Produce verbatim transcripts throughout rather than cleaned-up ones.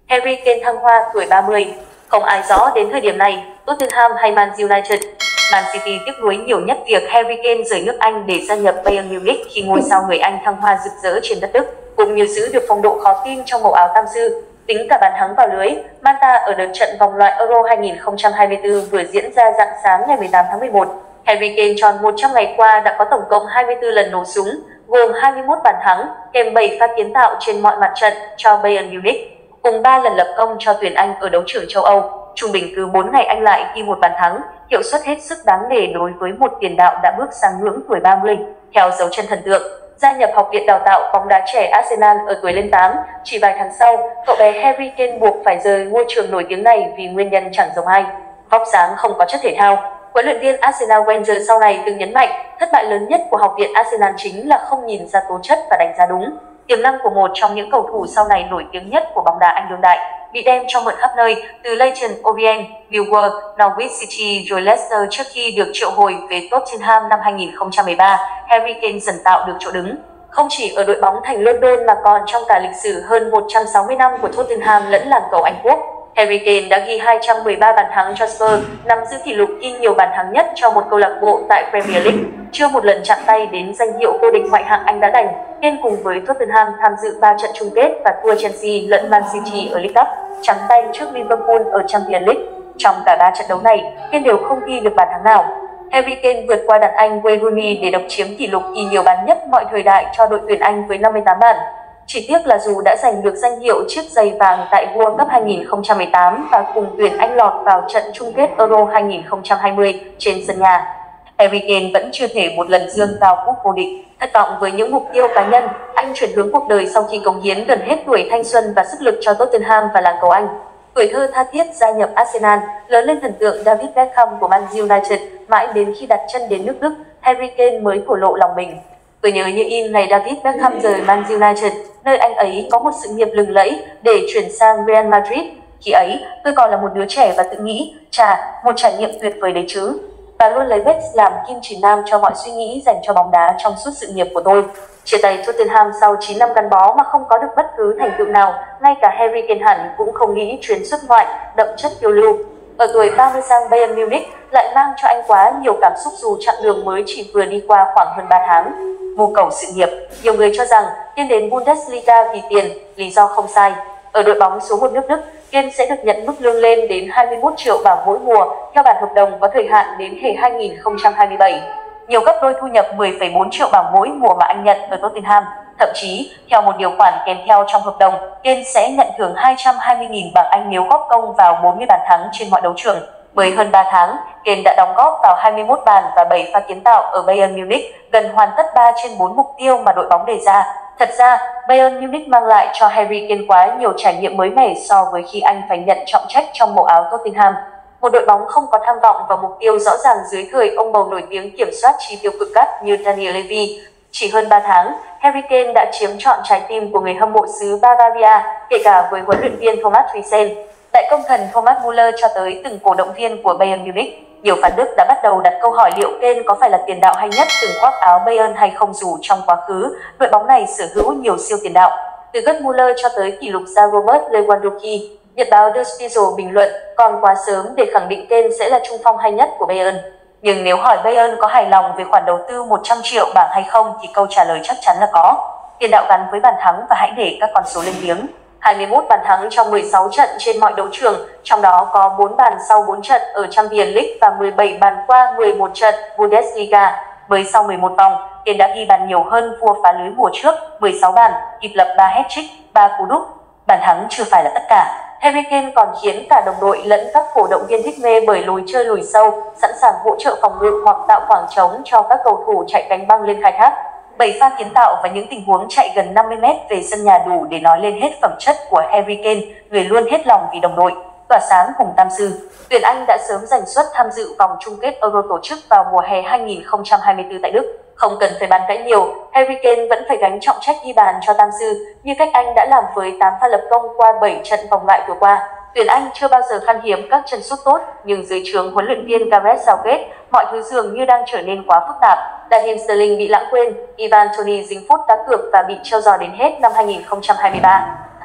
Harry Kane thăng hoa tuổi ba mươi. Không ai rõ đến thời điểm này, Tottenham hay Man United. Man City tiếc nuối nhiều nhất việc Harry Kane rời nước Anh để gia nhập Bayern Munich khi ngôi sao người Anh thăng hoa rực rỡ trên đất Đức, cũng như giữ được phong độ khó tin trong màu áo tam sư. Tính cả bàn thắng vào lưới, Manta ở đợt trận vòng loại Euro hai nghìn không trăm hai mươi tư vừa diễn ra rạng sáng ngày mười tám tháng mười một. Harry Kane tròn một trăm ngày qua đã có tổng cộng hai mươi tư lần nổ súng, gồm hai mươi mốt bàn thắng, kèm bảy pha kiến tạo trên mọi mặt trận cho Bayern Munich, cùng ba lần lập công cho tuyển Anh ở đấu trường châu Âu. Trung bình cứ bốn ngày anh lại ghi một bàn thắng, hiệu suất hết sức đáng nể đối với một tiền đạo đã bước sang ngưỡng tuổi ba mươi. Theo dấu chân thần tượng, gia nhập học viện đào tạo bóng đá trẻ Arsenal ở tuổi lên tám, chỉ vài tháng sau, cậu bé Harry Kane buộc phải rời ngôi trường nổi tiếng này vì nguyên nhân chẳng giống ai. Vóc dáng không có chất thể thao. Huấn luyện viên Arsenal Wenger sau này từng nhấn mạnh, thất bại lớn nhất của học viện Arsenal chính là không nhìn ra tố chất và đánh giá đúng. Tiềm năng của một trong những cầu thủ sau này nổi tiếng nhất của bóng đá Anh đương đại bị đem cho mượn khắp nơi, từ Leighton Orient, Millwall, Norwich City rồi Leicester trước khi được triệu hồi về Tottenham năm hai nghìn không trăm mười ba. Harry Kane dần tạo được chỗ đứng, không chỉ ở đội bóng thành London mà còn trong cả lịch sử hơn một trăm sáu mươi năm của Tottenham lẫn làng cầu Anh Quốc. Harry Kane đã ghi hai trăm mười ba bàn thắng cho Spurs, nắm giữ kỷ lục ghi nhiều bàn thắng nhất cho một câu lạc bộ tại Premier League. Chưa một lần chạm tay đến danh hiệu vô địch ngoại hạng Anh đã đành, Kane cùng với Tottenham tham dự ba trận chung kết và thua Chelsea lẫn Man City ở League Cup, trắng tay trước Liverpool ở Champions League. Trong cả ba trận đấu này, Kane đều không ghi được bàn thắng nào. Harry Kane vượt qua đàn Anh Wayne Rooney để độc chiếm kỷ lục ghi nhiều bàn nhất mọi thời đại cho đội tuyển Anh với năm mươi tám bàn. Chỉ tiếc là dù đã giành được danh hiệu chiếc giày vàng tại World Cup hai nghìn không trăm mười tám và cùng tuyển Anh lọt vào trận chung kết Euro hai nghìn không trăm hai mươi trên sân nhà, Harry Kane vẫn chưa thể một lần dương cao cúp vô địch. Thất vọng với những mục tiêu cá nhân, anh chuyển hướng cuộc đời sau khi cống hiến gần hết tuổi thanh xuân và sức lực cho Tottenham và làng cầu Anh. Tuổi thơ tha thiết gia nhập Arsenal, lớn lên thần tượng David Beckham của Man United, mãi đến khi đặt chân đến nước Đức, Harry Kane mới thổ lộ lòng mình. Tôi nhớ như in ngày David Beckham rời Man United, nơi anh ấy có một sự nghiệp lừng lẫy, để chuyển sang Real Madrid. Khi ấy, tôi còn là một đứa trẻ và tự nghĩ, chà, một trải nghiệm tuyệt vời đấy chứ. Và luôn lấy Beck làm kim chỉ nam cho mọi suy nghĩ dành cho bóng đá trong suốt sự nghiệp của tôi. Chia tay Tottenham sau chín năm gắn bó mà không có được bất cứ thành tựu nào, ngay cả Harry Kane hẳn cũng không nghĩ chuyến xuất ngoại đậm chất phiêu lưu. Ở tuổi ba mươi sang Bayern Munich lại mang cho anh quá nhiều cảm xúc dù chặng đường mới chỉ vừa đi qua khoảng hơn ba tháng. Mưu cầu sự nghiệp, nhiều người cho rằng Kane đến Bundesliga vì tiền, lý do không sai. Ở đội bóng số một nước Đức, Kane sẽ được nhận mức lương lên đến hai mươi mốt triệu bảng mỗi mùa theo bản hợp đồng có thời hạn đến hè hai nghìn không trăm hai mươi bảy, nhiều gấp đôi thu nhập mười phẩy bốn triệu bảng mỗi mùa mà anh nhận ở Tottenham. Thậm chí, theo một điều khoản kèm theo trong hợp đồng, Kane sẽ nhận thưởng hai trăm hai mươi nghìn bảng Anh nếu góp công vào bốn mươi bàn thắng trên mọi đấu trường. Mới hơn ba tháng, Kane đã đóng góp vào hai mươi mốt bàn và bảy pha kiến tạo ở Bayern Munich, gần hoàn tất ba trên bốn mục tiêu mà đội bóng đề ra. Thật ra, Bayern Munich mang lại cho Harry Kane quá nhiều trải nghiệm mới mẻ so với khi anh phải nhận trọng trách trong màu áo Tottenham. Một đội bóng không có tham vọng và mục tiêu rõ ràng dưới thời ông bầu nổi tiếng kiểm soát chi tiêu cực gắt như Daniel Levy. Chỉ hơn ba tháng, Harry Kane đã chiếm trọn trái tim của người hâm mộ xứ Bavaria, kể cả với huấn luyện viên Thomas Tuchel. Đại công thần Thomas Müller cho tới từng cổ động viên của Bayern Munich. Nhiều phản Đức đã bắt đầu đặt câu hỏi liệu Kane có phải là tiền đạo hay nhất từng khoác áo Bayern hay không, dù trong quá khứ, đội bóng này sở hữu nhiều siêu tiền đạo. Từ Gerd Müller cho tới kỷ lục gia Robert Lewandowski, Nhật báo Der Spiegel bình luận còn quá sớm để khẳng định Kane sẽ là trung phong hay nhất của Bayern. Nhưng nếu hỏi Bayern có hài lòng về khoản đầu tư một trăm triệu bảng hay không thì câu trả lời chắc chắn là có. Tiền đạo gắn với bàn thắng và hãy để các con số lên tiếng. hai mươi mốt bàn thắng trong mười sáu trận trên mọi đấu trường, trong đó có bốn bàn sau bốn trận ở Champions League và mười bảy bàn qua mười một trận Bundesliga. Mới sau mười một vòng, Kane đã ghi bàn nhiều hơn vua phá lưới mùa trước, mười sáu bàn, kịp lập ba hat-trick, ba cú đúp. Bàn thắng chưa phải là tất cả. Harry Kane còn khiến cả đồng đội lẫn các cổ động viên thích mê bởi lối chơi lùi sâu, sẵn sàng hỗ trợ phòng ngự hoặc tạo khoảng trống cho các cầu thủ chạy cánh băng lên khai thác. bảy pha kiến tạo và những tình huống chạy gần năm mươi mét về sân nhà đủ để nói lên hết phẩm chất của Harry Kane, người luôn hết lòng vì đồng đội, tỏa sáng cùng tam sư. Tuyển Anh đã sớm giành suất tham dự vòng chung kết Euro tổ chức vào mùa hè hai nghìn không trăm hai mươi tư tại Đức. Không cần phải bàn cãi nhiều, Harry Kane vẫn phải gánh trọng trách ghi bàn cho tam sư, như cách anh đã làm với tám pha lập công qua bảy trận vòng loại vừa qua. Tuyển Anh chưa bao giờ khan hiếm các chân sút tốt, nhưng dưới trướng huấn luyện viên Gareth Southgate, mọi thứ dường như đang trở nên quá phức tạp. Raheem Sterling bị lãng quên, Ivan Toney dính phút cá cược và bị treo giò đến hết năm hai nghìn không trăm hai mươi ba.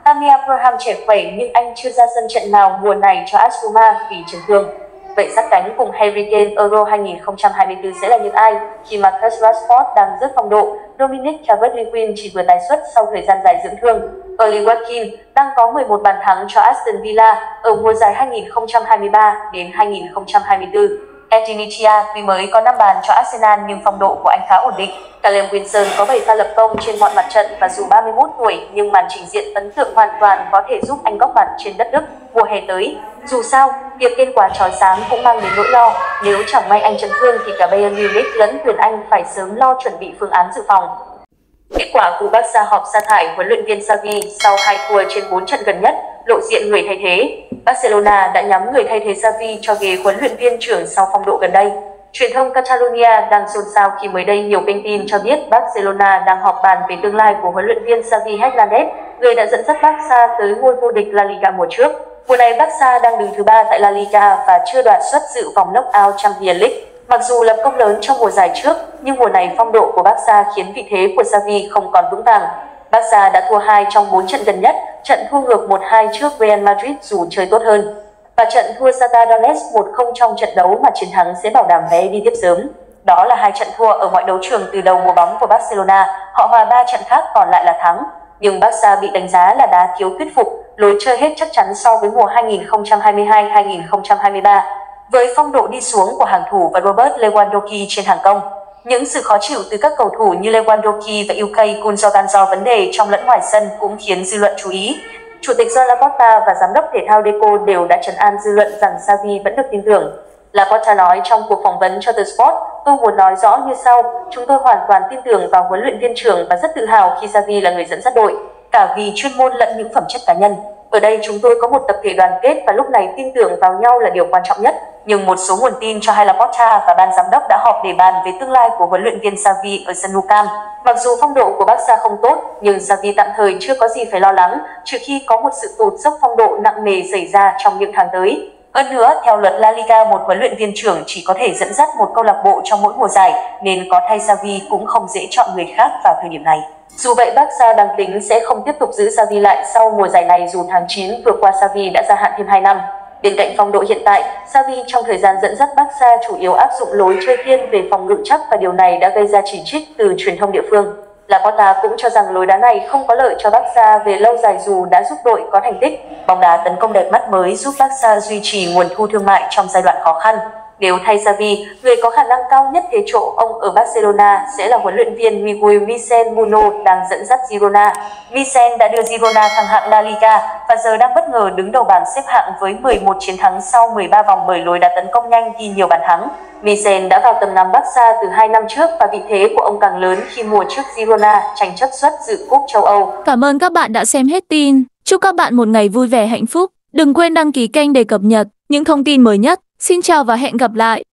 Tammy Abraham trẻ khỏe nhưng anh chưa ra sân trận nào mùa này cho AS Roma vì chấn thương. Vậy sát cánh cùng Harry Kane Euro hai nghìn không trăm hai mươi tư sẽ là những ai khi Marcus Rashford đang rất phong độ? Dominic Calvert-Lewin chỉ vừa tái xuất sau thời gian dài dưỡng thương. Oli Watkins đang có mười một bàn thắng cho Aston Villa ở mùa giải hai nghìn không trăm hai mươi ba đến hai nghìn không trăm hai mươi tư. Anthony Chia tuy mới có năm bàn cho Arsenal nhưng phong độ của anh khá ổn định. Callum Wilson có bảy pha lập công trên mọi mặt trận và dù ba mươi mốt tuổi nhưng màn trình diễn ấn tượng hoàn toàn có thể giúp anh góp mặt trên đất Đức mùa hè tới. Dù sao, việc Kane quá chói sáng cũng mang đến nỗi lo. Nếu chẳng may anh chấn thương thì cả Bayern Munich lẫn Tuyển Anh phải sớm lo chuẩn bị phương án dự phòng. Kết quả của Barca họp sa thải huấn luyện viên Xavi sau hai thua trên bốn trận gần nhất, lộ diện người thay thế. Barcelona đã nhắm người thay thế Xavi cho ghế huấn luyện viên trưởng sau phong độ gần đây. Truyền thông Catalonia đang xôn xao khi mới đây nhiều kênh tin cho biết Barcelona đang họp bàn về tương lai của huấn luyện viên Xavi Hernandez, người đã dẫn dắt Barca tới ngôi vô địch La Liga mùa trước. Mùa này Barca đang đứng thứ ba tại La Liga và chưa đoạt suất dự vòng knock-out Champions League. Mặc dù lập công lớn trong mùa giải trước, nhưng mùa này phong độ của Barca khiến vị thế của Xavi không còn vững vàng. Barca đã thua hai trong bốn trận gần nhất, trận thua ngược một hai trước Real Madrid dù chơi tốt hơn. Và trận thua Shakhtar Donetsk một không trong trận đấu mà chiến thắng sẽ bảo đảm vé đi tiếp sớm. Đó là hai trận thua ở mọi đấu trường từ đầu mùa bóng của Barcelona, họ hòa ba trận khác còn lại là thắng. Nhưng Barca bị đánh giá là đá thiếu thuyết phục, lối chơi hết chắc chắn so với mùa hai nghìn không trăm hai mươi hai hai nghìn không trăm hai mươi ba. Với phong độ đi xuống của hàng thủ và Robert Lewandowski trên hàng công, những sự khó chịu từ các cầu thủ như Lewandowski và Ilkay Gundogan do vấn đề trong lẫn ngoài sân cũng khiến dư luận chú ý. Chủ tịch Joan Laporta và giám đốc thể thao Deco đều đã trấn an dư luận rằng Xavi vẫn được tin tưởng. Laporta nói trong cuộc phỏng vấn cho The Sport, tôi muốn nói rõ như sau, chúng tôi hoàn toàn tin tưởng vào huấn luyện viên trưởng và rất tự hào khi Xavi là người dẫn dắt đội, cả vì chuyên môn lẫn những phẩm chất cá nhân. Ở đây chúng tôi có một tập thể đoàn kết và lúc này tin tưởng vào nhau là điều quan trọng nhất. Nhưng một số nguồn tin cho hay Laporta và ban giám đốc đã họp để bàn về tương lai của huấn luyện viên Xavi ở sân Nou Camp. Mặc dù phong độ của Barca không tốt, nhưng Xavi tạm thời chưa có gì phải lo lắng, trừ khi có một sự tụt dốc phong độ nặng nề xảy ra trong những tháng tới. Hơn nữa, theo luật La Liga, một huấn luyện viên trưởng chỉ có thể dẫn dắt một câu lạc bộ trong mỗi mùa giải, nên có thay Xavi cũng không dễ chọn người khác vào thời điểm này. Dù vậy, Barca đang tính sẽ không tiếp tục giữ Xavi lại sau mùa giải này dù tháng chín vừa qua Xavi đã gia hạn thêm hai năm. Bên cạnh phong độ hiện tại, Xavi trong thời gian dẫn dắt Barca chủ yếu áp dụng lối chơi thiên về phòng ngự chắc và điều này đã gây ra chỉ trích từ truyền thông địa phương. Laporta cũng cho rằng lối đá này không có lợi cho Barca về lâu dài dù đã giúp đội có thành tích. Bóng đá tấn công đẹp mắt mới giúp Barca duy trì nguồn thu thương mại trong giai đoạn khó khăn. Nếu thay Xavi, người có khả năng cao nhất thế chỗ ông ở Barcelona sẽ là huấn luyện viên Miguel Vicente Muno đang dẫn dắt Girona. Vicente đã đưa Girona thăng hạng La Liga và giờ đang bất ngờ đứng đầu bảng xếp hạng với mười một chiến thắng sau mười ba vòng bởi lối đá tấn công nhanh ghi nhiều bàn thắng. Vicente đã vào tầm ngắm Barca từ hai năm trước và vị thế của ông càng lớn khi mùa trước Girona tranh chấp suất dự cúp châu Âu. Cảm ơn các bạn đã xem hết tin. Chúc các bạn một ngày vui vẻ hạnh phúc. Đừng quên đăng ký kênh để cập nhật những thông tin mới nhất. Xin chào và hẹn gặp lại!